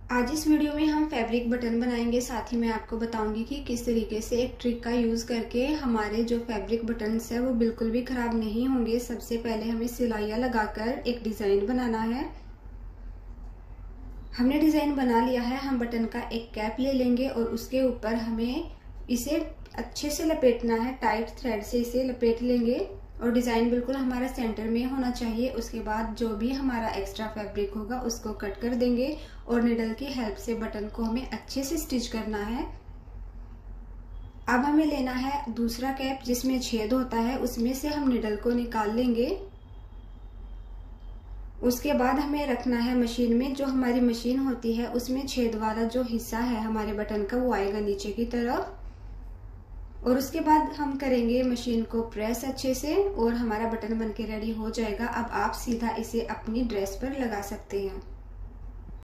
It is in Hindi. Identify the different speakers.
Speaker 1: आज इस वीडियो में हम फैब्रिक बटन बनाएंगे। साथ ही मैं आपको बताऊंगी कि किस तरीके से एक ट्रिक का यूज करके हमारे जो फैब्रिक बटन्स है वो बिल्कुल भी खराब नहीं होंगे। सबसे पहले हमें सिलाइयाँ लगाकर एक डिजाइन बनाना है। हमने डिजाइन बना लिया है। हम बटन का एक कैप ले लेंगे और उसके ऊपर हमें इसे अच्छे से लपेटना है। टाइट थ्रेड से इसे लपेट लेंगे और डिजाइन बिल्कुल हमारा सेंटर में होना चाहिए। उसके बाद जो भी हमारा एक्स्ट्रा फैब्रिक होगा उसको कट कर देंगे और निडल की हेल्प से बटन को हमें अच्छे से स्टिच करना है। अब हमें लेना है दूसरा कैप जिसमें छेद होता है, उसमें से हम निडल को निकाल लेंगे। उसके बाद हमें रखना है मशीन में। जो हमारी मशीन होती है उसमें छेद वाला जो हिस्सा है हमारे बटन का वो आएगा नीचे की तरफ। और उसके बाद हम करेंगे मशीन को प्रेस अच्छे से और हमारा बटन बनके रेडी हो जाएगा। अब आप सीधा इसे अपनी ड्रेस पर लगा सकते हैं।